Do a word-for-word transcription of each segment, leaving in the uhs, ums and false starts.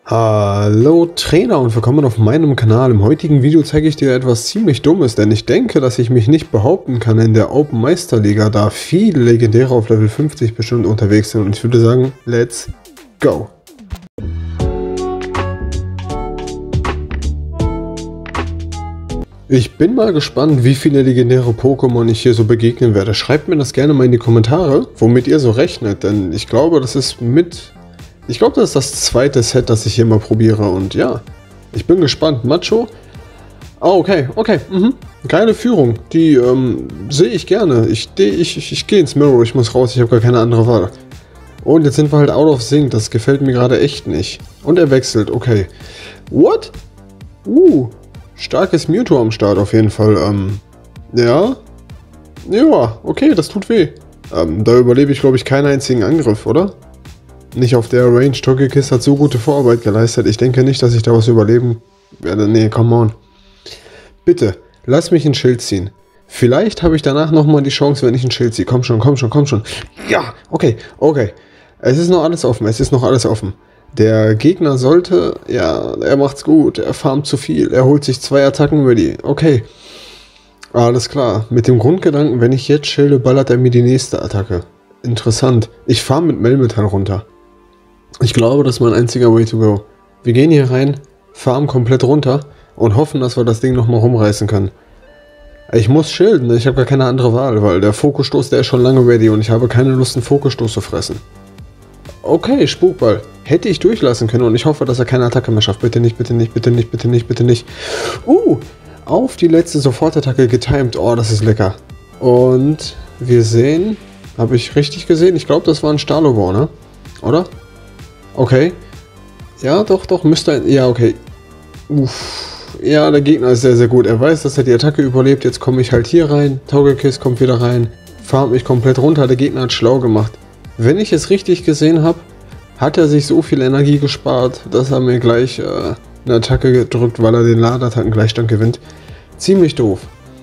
Hallo Trainer und willkommen auf meinem Kanal. Im heutigen Video zeige ich dir etwas ziemlich Dummes, denn ich denke, dass ich mich nicht behaupten kann in der Open Meisterliga, da viele Legendäre auf Level fünfzig bestimmt unterwegs sind, und ich würde sagen, let's go! Ich bin mal gespannt, wie viele legendäre Pokémon ich hier so begegnen werde. Schreibt mir das gerne mal in die Kommentare, womit ihr so rechnet, denn ich glaube, das ist mit... Ich glaube, das ist das zweite Set, das ich hier mal probiere, und ja, ich bin gespannt. Macho? Oh, okay, okay, mhm. Geile Führung, die ähm, sehe ich gerne. Ich, ich, ich, ich gehe ins Mirror, ich muss raus, ich habe gar keine andere Wahl. Und jetzt sind wir halt out of sync, das gefällt mir gerade echt nicht. Und er wechselt, okay. What? Uh, starkes Mewtwo am Start auf jeden Fall. Ähm, ja. Ja, okay, das tut weh. Ähm, da überlebe ich, glaube ich, keinen einzigen Angriff, oder? Nicht auf der Range. Togekiss hat so gute Vorarbeit geleistet. Ich denke nicht, dass ich da was überleben werde. Nee, come on. Bitte, lass mich ein Schild ziehen. Vielleicht habe ich danach nochmal die Chance, wenn ich ein Schild ziehe. Komm schon, komm schon, komm schon. Ja, okay, okay. Es ist noch alles offen, es ist noch alles offen. Der Gegner sollte, ja, er macht's gut. Er farmt zu viel. Er holt sich zwei Attacken ready. Okay. Alles klar. Mit dem Grundgedanken, wenn ich jetzt schilde, ballert er mir die nächste Attacke. Interessant. Ich farm mit Melmetal runter. Ich glaube, das ist mein einziger Way to go. Wir gehen hier rein, farmen komplett runter und hoffen, dass wir das Ding nochmal rumreißen können. Ich muss schilden, ich habe gar keine andere Wahl, weil der Fokusstoß, der ist schon lange ready und ich habe keine Lust, einen Fokusstoß zu fressen. Okay, Spukball. Hätte ich durchlassen können, und ich hoffe, dass er keine Attacke mehr schafft. Bitte nicht, bitte nicht, bitte nicht, bitte nicht, bitte nicht. Uh, auf die letzte Sofortattacke getimed. Oh, das ist lecker. Und wir sehen, habe ich richtig gesehen? Ich glaube, das war ein Starlobor, ne? Oder? Okay. Ja, doch, doch, müsste ein... Ja, okay. Uff. Ja, der Gegner ist sehr, sehr gut. Er weiß, dass er die Attacke überlebt. Jetzt komme ich halt hier rein. Togekiss kommt wieder rein. Farmt mich komplett runter. Der Gegner hat schlau gemacht. Wenn ich es richtig gesehen habe, hat er sich so viel Energie gespart, dass er mir gleich äh, eine Attacke gedrückt, weil er den Ladeattackengleichstand gewinnt. Ziemlich doof.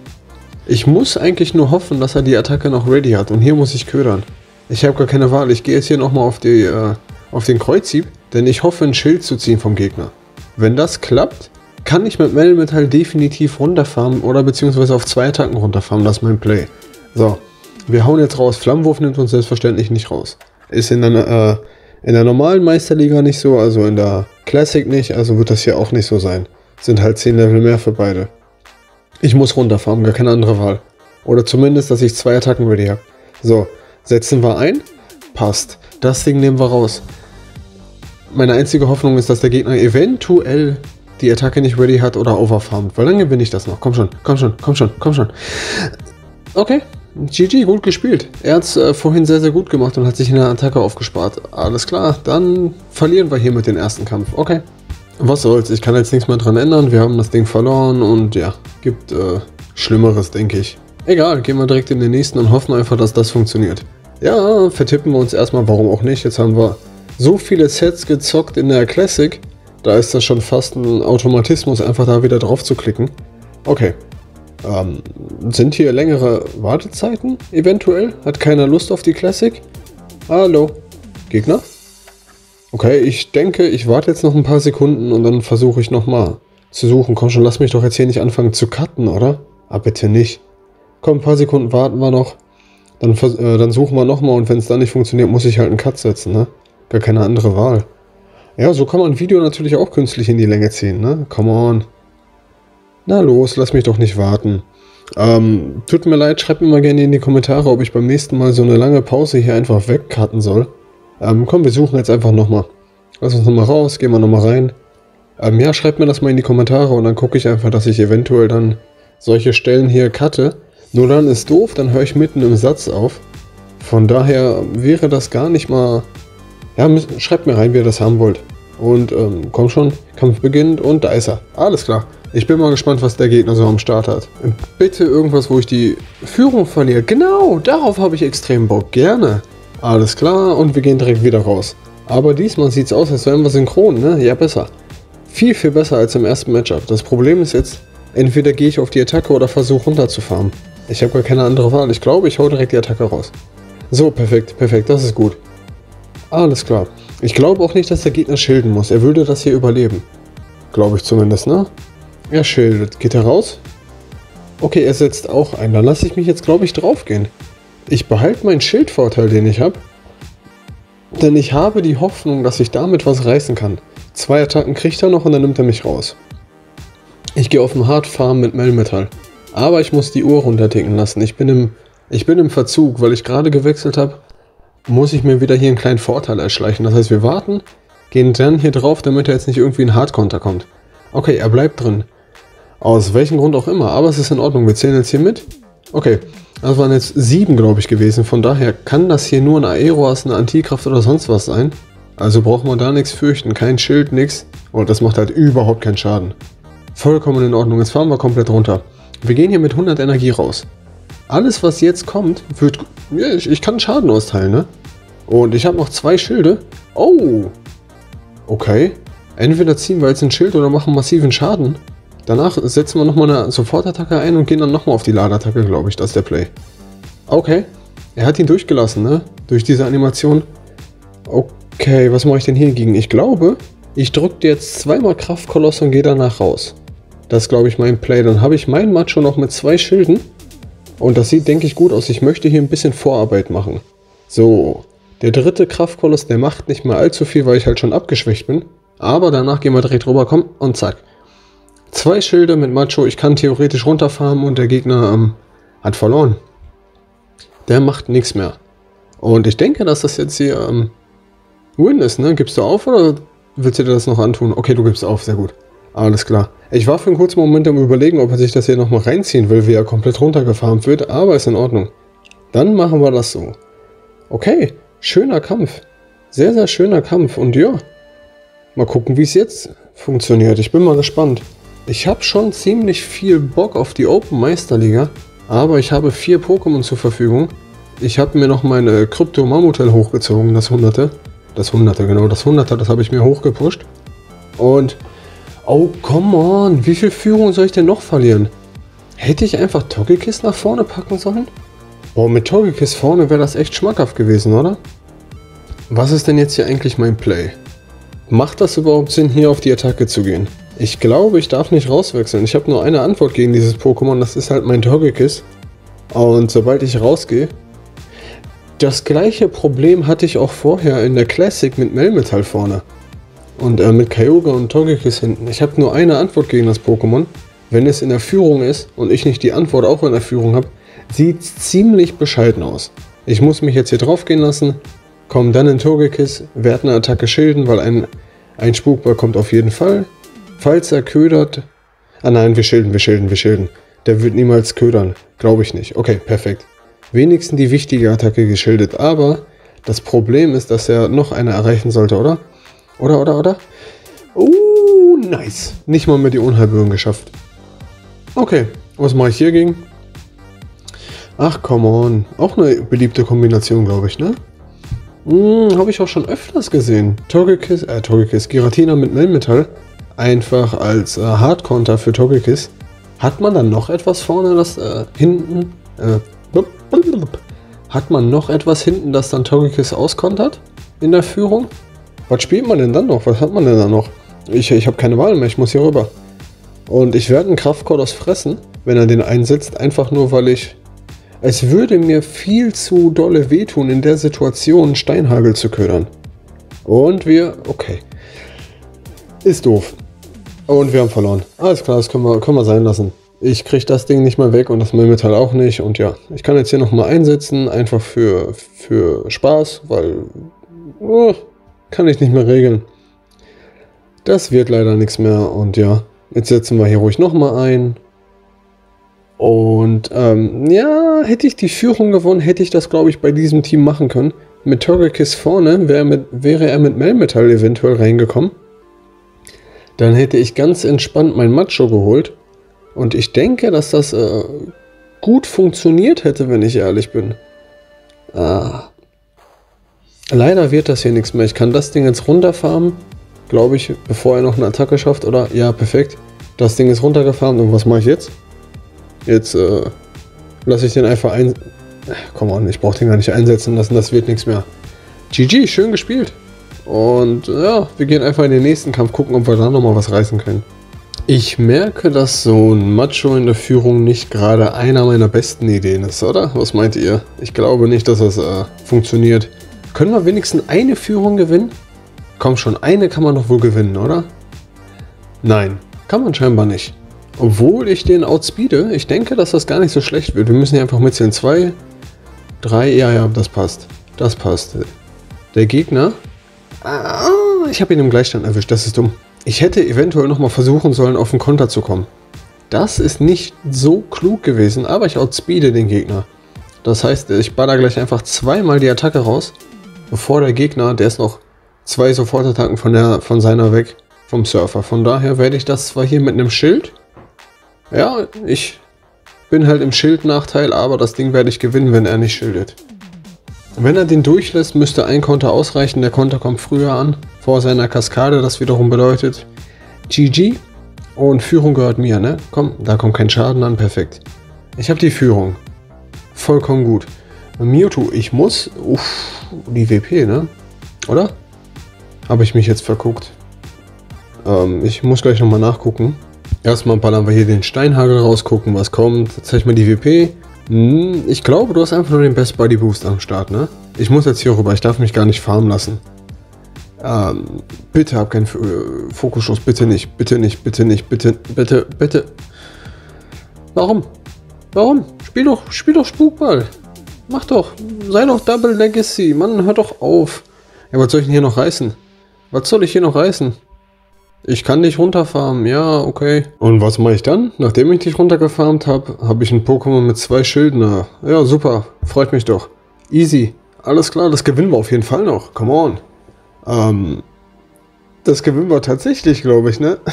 Ich muss eigentlich nur hoffen, dass er die Attacke noch ready hat. Und hier muss ich ködern. Ich habe gar keine Wahl. Ich gehe jetzt hier nochmal auf die... Äh, auf den Kreuzhieb, denn ich hoffe, ein Schild zu ziehen vom Gegner. Wenn das klappt, kann ich mit Melmetal definitiv runterfarmen oder beziehungsweise auf zwei Attacken runterfarmen. Das ist mein Play. So, wir hauen jetzt raus. Flammenwurf nimmt uns selbstverständlich nicht raus. Ist in der, äh, in der normalen Meisterliga nicht so, also in der Classic nicht, also wird das hier auch nicht so sein. Sind halt zehn Level mehr für beide. Ich muss runterfarmen, gar keine andere Wahl. Oder zumindest, dass ich zwei Attacken ready habe. So, setzen wir ein. Passt. Das Ding nehmen wir raus. Meine einzige Hoffnung ist, dass der Gegner eventuell die Attacke nicht ready hat oder overfarmt, weil dann gewinne ich das noch. Komm schon, komm schon, komm schon, komm schon. Okay, G G, gut gespielt. Er hat es äh, vorhin sehr, sehr gut gemacht und hat sich in der Attacke aufgespart. Alles klar, dann verlieren wir hier mit dem ersten Kampf. Okay, was soll's, ich kann jetzt nichts mehr dran ändern. Wir haben das Ding verloren und ja, gibt äh, Schlimmeres, denke ich. Egal, gehen wir direkt in den nächsten und hoffen einfach, dass das funktioniert. Ja, vertippen wir uns erstmal, warum auch nicht. Jetzt haben wir so viele Sets gezockt in der Classic, da ist das schon fast ein Automatismus, einfach da wieder drauf zu klicken. Okay, ähm, sind hier längere Wartezeiten eventuell? Hat keiner Lust auf die Classic? Hallo, Gegner? Okay, ich denke, ich warte jetzt noch ein paar Sekunden und dann versuche ich nochmal zu suchen. Komm schon, lass mich doch jetzt hier nicht anfangen zu cutten, oder? Ah, bitte nicht. Komm, ein paar Sekunden warten wir noch. Dann, äh, dann suchen wir nochmal, und wenn es dann nicht funktioniert, muss ich halt einen Cut setzen, ne? Gar keine andere Wahl. Ja, so kann man ein Video natürlich auch künstlich in die Länge ziehen, ne? Come on. Na los, lass mich doch nicht warten. Ähm, tut mir leid, schreibt mir mal gerne in die Kommentare, ob ich beim nächsten Mal so eine lange Pause hier einfach wegcutten soll. Ähm, komm, wir suchen jetzt einfach nochmal. Lass uns nochmal raus, gehen wir nochmal rein. Ähm, ja, schreibt mir das mal in die Kommentare und dann gucke ich einfach, dass ich eventuell dann solche Stellen hier cutte. Nur dann ist doof, dann höre ich mitten im Satz auf. Von daher wäre das gar nicht mal... Ja, schreibt mir rein, wie ihr das haben wollt. Und ähm, komm schon, Kampf beginnt und da ist er. Alles klar. Ich bin mal gespannt, was der Gegner so am Start hat. Bitte irgendwas, wo ich die Führung verliere. Genau, darauf habe ich extrem Bock. Gerne. Alles klar, und wir gehen direkt wieder raus. Aber diesmal sieht es aus, als wären wir synchron, ne? Ja, besser. Viel, viel besser als im ersten Matchup. Das Problem ist jetzt, entweder gehe ich auf die Attacke oder versuche runterzufarmen. Ich habe gar keine andere Wahl. Ich glaube, ich hau direkt die Attacke raus. So, perfekt, perfekt, das ist gut. Alles klar. Ich glaube auch nicht, dass der Gegner schilden muss. Er würde das hier überleben. Glaube ich zumindest, ne? Er schildet. Geht er raus? Okay, er setzt auch ein. Dann lasse ich mich jetzt, glaube ich, draufgehen. Ich behalte meinen Schildvorteil, den ich habe. Denn ich habe die Hoffnung, dass ich damit was reißen kann. Zwei Attacken kriegt er noch und dann nimmt er mich raus. Ich gehe auf den Hard Farm mit Melmetal. Aber ich muss die Uhr runterticken lassen. Ich bin im, ich bin im Verzug, weil ich gerade gewechselt habe. Muss ich mir wieder hier einen kleinen Vorteil erschleichen. Das heißt, wir warten, gehen dann hier drauf, damit er jetzt nicht irgendwie ein Hardcounter kommt. Okay, er bleibt drin. Aus welchem Grund auch immer, aber es ist in Ordnung. Wir zählen jetzt hier mit. Okay, das waren jetzt sieben, glaube ich, gewesen. Von daher kann das hier nur ein Aeroas, eine Antikraft oder sonst was sein. Also braucht man da nichts fürchten. Kein Schild, nichts. Und das macht halt überhaupt keinen Schaden. Vollkommen in Ordnung. Jetzt fahren wir komplett runter. Wir gehen hier mit hundert Energie raus. Alles, was jetzt kommt, wird... Ja, ich, ich kann Schaden austeilen, ne? Und ich habe noch zwei Schilde. Oh! Okay. Entweder ziehen wir jetzt ein Schild oder machen massiven Schaden. Danach setzen wir nochmal eine Sofortattacke ein und gehen dann nochmal auf die Ladeattacke, glaube ich. Das ist der Play. Okay. Er hat ihn durchgelassen, ne? Durch diese Animation. Okay, was mache ich denn hier gegen? Ich glaube, ich drücke jetzt zweimal Kraftkoloss und gehe danach raus. Das ist, glaube ich, mein Play. Dann habe ich meinen Macho noch mit zwei Schilden. Und das sieht, denke ich, gut aus. Ich möchte hier ein bisschen Vorarbeit machen. So. Der dritte Kraftkoloss, der macht nicht mehr allzu viel, weil ich halt schon abgeschwächt bin. Aber danach gehen wir direkt rüber, komm, und zack. Zwei Schilde mit Macho, ich kann theoretisch runterfahren und der Gegner ähm, hat verloren. Der macht nichts mehr. Und ich denke, dass das jetzt hier ähm, Win ist, ne? Gibst du auf oder willst du dir das noch antun? Okay, du gibst auf, sehr gut. Alles klar. Ich war für einen kurzen Moment am Überlegen, ob er sich das hier nochmal reinziehen will, wie er komplett runtergefarmt wird, aber ist in Ordnung. Dann machen wir das so. Okay, schöner Kampf. Sehr, sehr schöner Kampf und ja, mal gucken, wie es jetzt funktioniert. Ich bin mal gespannt. Ich habe schon ziemlich viel Bock auf die Open Meisterliga, aber ich habe vier Pokémon zur Verfügung. Ich habe mir noch meine Krypto Mammutel hochgezogen, das Hunderte. Das Hunderte, genau, das Hunderte, das habe ich mir hochgepusht. Und, oh, come on, wie viel Führung soll ich denn noch verlieren? Hätte ich einfach Togekiss nach vorne packen sollen? Boah, mit Togekiss vorne wäre das echt schmackhaft gewesen, oder? Was ist denn jetzt hier eigentlich mein Play? Macht das überhaupt Sinn, hier auf die Attacke zu gehen? Ich glaube, ich darf nicht rauswechseln. Ich habe nur eine Antwort gegen dieses Pokémon, das ist halt mein Togekiss. Und sobald ich rausgehe... Das gleiche Problem hatte ich auch vorher in der Classic mit Melmetal vorne. Und äh, mit Kyogre und Togekiss hinten. Ich habe nur eine Antwort gegen das Pokémon. Wenn es in der Führung ist und ich nicht die Antwort auch in der Führung habe, sieht es ziemlich bescheiden aus. Ich muss mich jetzt hier drauf gehen lassen, komme dann in Togekiss, werde eine Attacke schilden, weil ein, ein Spukball kommt auf jeden Fall. Falls er ködert... Ah nein, wir schilden, wir schilden, wir schilden. Der wird niemals ködern. Glaube ich nicht. Okay, perfekt. Wenigstens die wichtige Attacke geschildert, aber das Problem ist, dass er noch eine erreichen sollte, oder? Oder, oder, oder? Uh, nice. Nicht mal mehr die Unheilbögen geschafft. Okay, was mache ich hier gegen? Ach, come on. Auch eine beliebte Kombination, glaube ich, ne? Hm, habe ich auch schon öfters gesehen. Togekiss, äh, Togekiss, Giratina mit Melmetal. Einfach als äh, Hardcounter für Togekiss. Hat man dann noch etwas vorne, das äh, hinten... Äh, Hat man noch etwas hinten, das dann Togekiss auskontert in der Führung? Was spielt man denn dann noch? Was hat man denn dann noch? Ich, ich habe keine Wahl mehr, ich muss hier rüber. Und ich werde einen Kraftkoloss fressen, wenn er den einsetzt, einfach nur weil ich... Es würde mir viel zu dolle wehtun, in der Situation Steinhagel zu ködern. Und wir... Okay. Ist doof. Und wir haben verloren. Alles klar, das können wir, können wir sein lassen. Ich kriege das Ding nicht mal weg und das Melmetal auch nicht. Und ja, ich kann jetzt hier nochmal einsetzen, einfach für, für Spaß, weil oh, kann ich nicht mehr regeln. Das wird leider nichts mehr. Und ja, jetzt setzen wir hier ruhig nochmal ein. Und ähm, ja, hätte ich die Führung gewonnen, hätte ich das, glaube ich, bei diesem Team machen können. Mit Togekiss vorne wäre, mit, wäre er mit Melmetal eventuell reingekommen. Dann hätte ich ganz entspannt mein Macho geholt. Und ich denke, dass das äh, gut funktioniert hätte, wenn ich ehrlich bin. Ah. Leider wird das hier nichts mehr. Ich kann das Ding jetzt runterfarmen, glaube ich, bevor er noch eine Attacke schafft. Oder? Ja, perfekt. Das Ding ist runtergefarmt. Und was mache ich jetzt? Jetzt äh, lasse ich den einfach ein... Komm on, ich brauche den gar nicht einsetzen lassen. Das wird nichts mehr. G G, schön gespielt. Und ja, wir gehen einfach in den nächsten Kampf, gucken, ob wir da nochmal was reißen können. Ich merke, dass so ein Macho in der Führung nicht gerade einer meiner besten Ideen ist, oder? Was meint ihr? Ich glaube nicht, dass das äh, funktioniert. Können wir wenigstens eine Führung gewinnen? Komm schon, eine kann man doch wohl gewinnen, oder? Nein, kann man scheinbar nicht. Obwohl ich den outspeede, ich denke, dass das gar nicht so schlecht wird. Wir müssen hier einfach mitzählen. zwei, drei, ja, ja, das passt. Das passt. Der Gegner... Ah, ich habe ihn im Gleichstand erwischt, das ist dumm. Ich hätte eventuell nochmal versuchen sollen, auf den Konter zu kommen. Das ist nicht so klug gewesen, aber ich outspeede den Gegner. Das heißt, ich baller gleich einfach zweimal die Attacke raus, bevor der Gegner, der ist noch zwei Sofortattacken von, der, von seiner weg, vom Surfer. Von daher werde ich das zwar hier mit einem Schild, ja, ich bin halt im Schildnachteil, aber das Ding werde ich gewinnen, wenn er nicht schildet. Wenn er den durchlässt, müsste ein Konter ausreichen. Der Konter kommt früher an, vor seiner Kaskade. Das wiederum bedeutet G G. Und Führung gehört mir, ne? Komm, da kommt kein Schaden an. Perfekt. Ich habe die Führung. Vollkommen gut. Mewtwo, ich muss... Uff, die W P, ne? Oder? Habe ich mich jetzt verguckt. Ähm, ich muss gleich nochmal nachgucken. Erstmal ballern wir hier den Steinhagel raus, gucken, was kommt. Zeig mal die W P. Ich glaube, du hast einfach nur den Best Body Boost am Start, ne? Ich muss jetzt hier rüber, ich darf mich gar nicht farmen lassen. Ähm, bitte hab keinen äh, Fokusschuss, bitte nicht, bitte nicht, bitte nicht, bitte, bitte, bitte. Warum? Warum? Spiel doch, spiel doch Spukball. Mach doch, sei doch Double Legacy, Mann, hör doch auf. Ja, was soll ich denn hier noch reißen? Was soll ich hier noch reißen? Ich kann dich runterfarmen, ja, okay. Und was mache ich dann? Nachdem ich dich runtergefarmt habe, habe ich ein Pokémon mit zwei Schilden. Ja, super, freut mich doch. Easy, alles klar, das gewinnen wir auf jeden Fall noch. Come on. Ähm, das gewinnen wir tatsächlich, glaube ich, ne?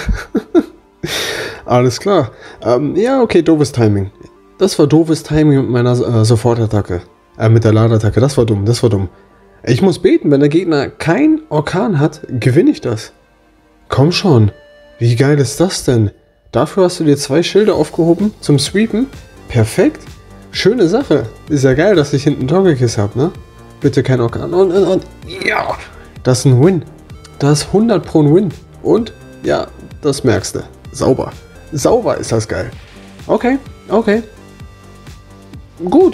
Alles klar. Ähm, ja, okay, doofes Timing. Das war doofes Timing mit meiner äh, Sofortattacke. Äh, mit der Ladeattacke, das war dumm, das war dumm. Ich muss beten, wenn der Gegner kein Orkan hat, gewinne ich das. Komm schon, wie geil ist das denn? Dafür hast du dir zwei Schilder aufgehoben zum Sweepen. Perfekt. Schöne Sache. Ist ja geil, dass ich hinten Togekiss habe, ne? Bitte kein Orkan. Und, und, und. Ja, das ist ein Win. Das ist hundert pro ein Win. Und, ja, das merkst du. Sauber. Sauber ist das geil. Okay, okay. Gut.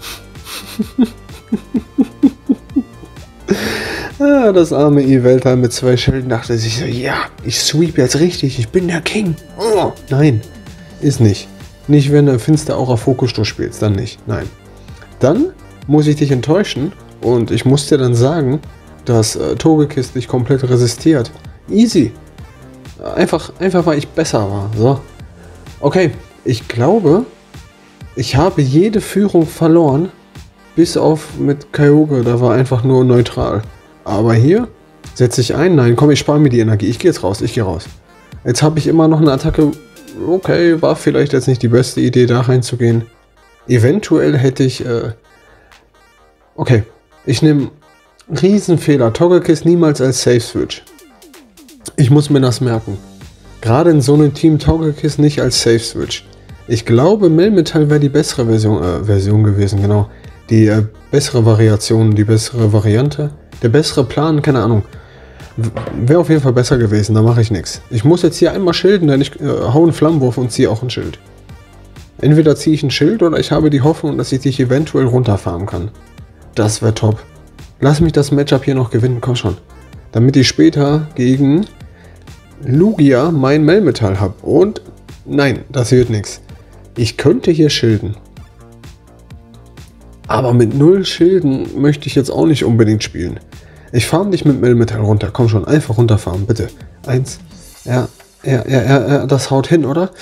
Ah, das arme Yveltal mit zwei Schilden dachte sich so, ja, ich sweep jetzt richtig, ich bin der King. Oh, nein, ist nicht. Nicht, wenn du Finster Aura Fokusstoß spielst, dann nicht, nein. Dann muss ich dich enttäuschen und ich muss dir dann sagen, dass äh, Togekiss dich komplett resistiert. Easy. Einfach, einfach weil ich besser war, so. Okay, ich glaube, ich habe jede Führung verloren, bis auf mit Kyogre, da war einfach nur neutral. Aber hier setze ich ein. Nein, komm, ich spare mir die Energie. Ich gehe jetzt raus, ich gehe raus. Jetzt habe ich immer noch eine Attacke. Okay, war vielleicht jetzt nicht die beste Idee, da reinzugehen. Eventuell hätte ich... Äh okay, ich nehme Riesenfehler. Togekiss niemals als Safe Switch. Ich muss mir das merken. Gerade in so einem Team Togekiss nicht als Safe Switch. Ich glaube, Melmetal wäre die bessere Version, äh, Version gewesen, genau. Die äh, bessere Variation, die bessere Variante. Der bessere Plan, keine Ahnung. Wäre auf jeden Fall besser gewesen, da mache ich nichts. Ich muss jetzt hier einmal schilden, denn ich äh, hau einen Flammenwurf und ziehe auch ein Schild. Entweder ziehe ich ein Schild oder ich habe die Hoffnung, dass ich dich eventuell runterfarmen kann. Das wäre top. Lass mich das Matchup hier noch gewinnen, komm schon. Damit ich später gegen Lugia mein Melmetal habe. Und nein, das wird nichts. Ich könnte hier schilden. Aber mit null Schilden möchte ich jetzt auch nicht unbedingt spielen. Ich farm dich mit Melmetal runter. Komm schon, einfach runterfarmen, bitte. Eins. Ja, ja, ja, ja, ja, das haut hin, oder?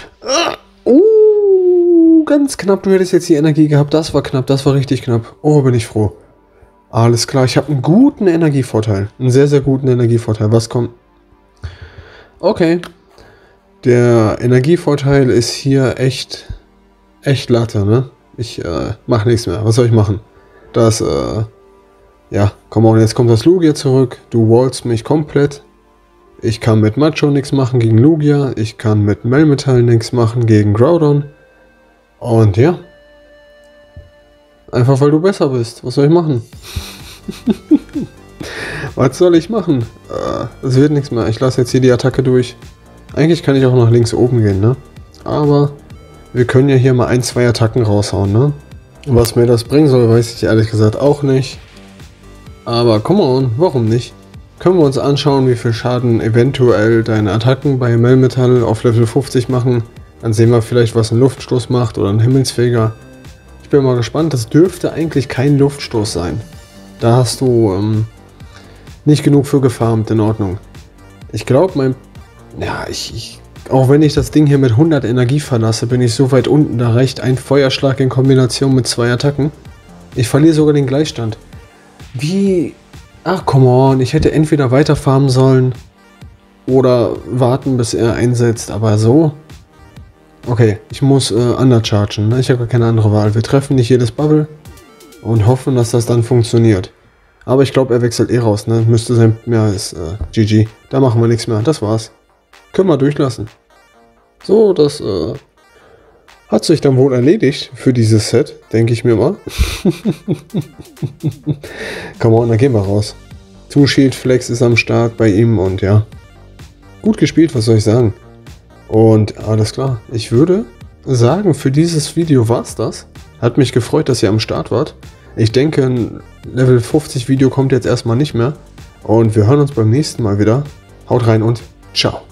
Uh, ganz knapp. Du hättest jetzt die Energie gehabt. Das war knapp, das war richtig knapp. Oh, bin ich froh. Alles klar, ich habe einen guten Energievorteil. Einen sehr, sehr guten Energievorteil. Was kommt? Okay. Der Energievorteil ist hier echt, echt Latte, ne? Ich äh, mache nichts mehr. Was soll ich machen? Das, äh, ja, komm on, jetzt kommt das Lugia zurück. Du wallst mich komplett. Ich kann mit Macho nichts machen gegen Lugia. Ich kann mit Melmetal nichts machen gegen Groudon. Und ja. Einfach weil du besser bist. Was soll ich machen? Was soll ich machen? Äh, das wird nichts mehr. Ich lasse jetzt hier die Attacke durch. Eigentlich kann ich auch nach links oben gehen, ne? Aber wir können ja hier mal ein, zwei Attacken raushauen, ne? Was mir das bringen soll, weiß ich ehrlich gesagt auch nicht. Aber come on, warum nicht? Können wir uns anschauen, wie viel Schaden eventuell deine Attacken bei Melmetall auf Level fünfzig machen. Dann sehen wir vielleicht, was ein Luftstoß macht oder ein Himmelsfeger. Ich bin mal gespannt, das dürfte eigentlich kein Luftstoß sein. Da hast du ähm, nicht genug für gefarmt, in Ordnung. Ich glaube, mein... Ja, ich, ich... Auch wenn ich das Ding hier mit hundert Energie verlasse, bin ich so weit unten, da reicht ein Feuerschlag in Kombination mit zwei Attacken. Ich verliere sogar den Gleichstand. Wie... Ach, come on, ich hätte entweder weiter farmen sollen oder warten, bis er einsetzt, aber so... Okay, ich muss äh, underchargen, ne? Ich habe gar keine andere Wahl. Wir treffen nicht jedes Bubble und hoffen, dass das dann funktioniert. Aber ich glaube, er wechselt eh raus, ne? Müsste sein... Ja, ist äh, G G. Da machen wir nichts mehr, das war's. Können wir durchlassen. So, das äh, hat sich dann wohl erledigt für dieses Set, denke ich mir mal. Come on, dann gehen wir raus. Two Shield Flex ist am Start bei ihm und ja. Gut gespielt, was soll ich sagen. Und alles klar, ich würde sagen, für dieses Video war's das. Hat mich gefreut, dass ihr am Start wart. Ich denke, ein Level fünfzig Video kommt jetzt erstmal nicht mehr. Und wir hören uns beim nächsten Mal wieder. Haut rein und ciao.